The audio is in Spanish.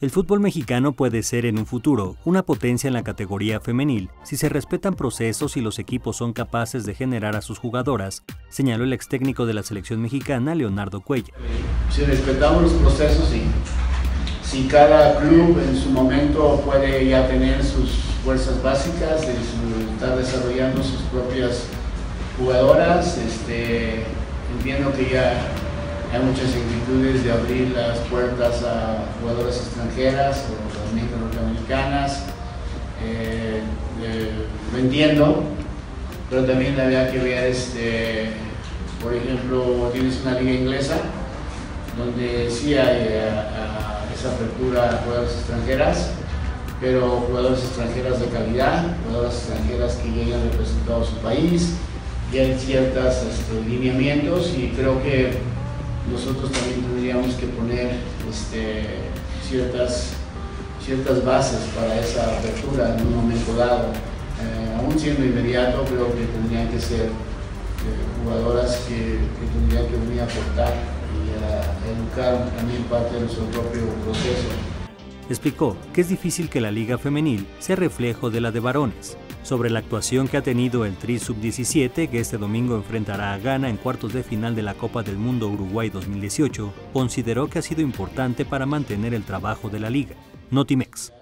El fútbol mexicano puede ser en un futuro una potencia en la categoría femenil si se respetan procesos y los equipos son capaces de generar a sus jugadoras, señaló el ex técnico de la selección mexicana, Leonardo Cuellar. Si respetamos los procesos y si cada club en su momento puede ya tener sus fuerzas básicas, estar desarrollando sus propias jugadoras, entiendo que ya hay muchas inquietudes de abrir las puertas a jugadoras extranjeras o también norteamericanas. Lo entiendo, pero también habría que ver, por ejemplo, tienes una liga inglesa donde sí hay esa apertura a jugadoras extranjeras, pero jugadoras extranjeras de calidad, jugadoras extranjeras que llegan representando a su país, y hay ciertos lineamientos, y creo que nosotros también tendríamos que poner ciertas bases para esa apertura en un momento dado. Aún siendo inmediato, creo que tendrían que ser jugadoras que tendrían que venir a aportar y a educar también parte de nuestro propio proceso. Explicó que es difícil que la liga femenil sea reflejo de la de varones. Sobre la actuación que ha tenido el Tri Sub-17, que este domingo enfrentará a Ghana en cuartos de final de la Copa del Mundo Uruguay 2018, consideró que ha sido importante para mantener el trabajo de la liga. Notimex.